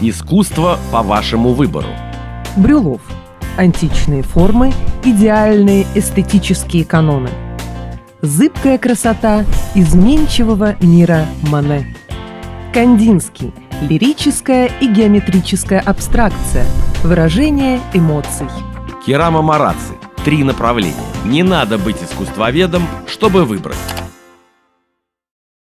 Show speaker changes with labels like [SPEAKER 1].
[SPEAKER 1] Искусство по вашему выбору.
[SPEAKER 2] Брюлов. Античные формы, идеальные эстетические каноны. Зыбкая красота изменчивого мира Мане. Кандинский. Лирическая и геометрическая абстракция. Выражение эмоций.
[SPEAKER 1] Керамо Марацци. 3 направления. Не надо быть искусствоведом, чтобы выбрать.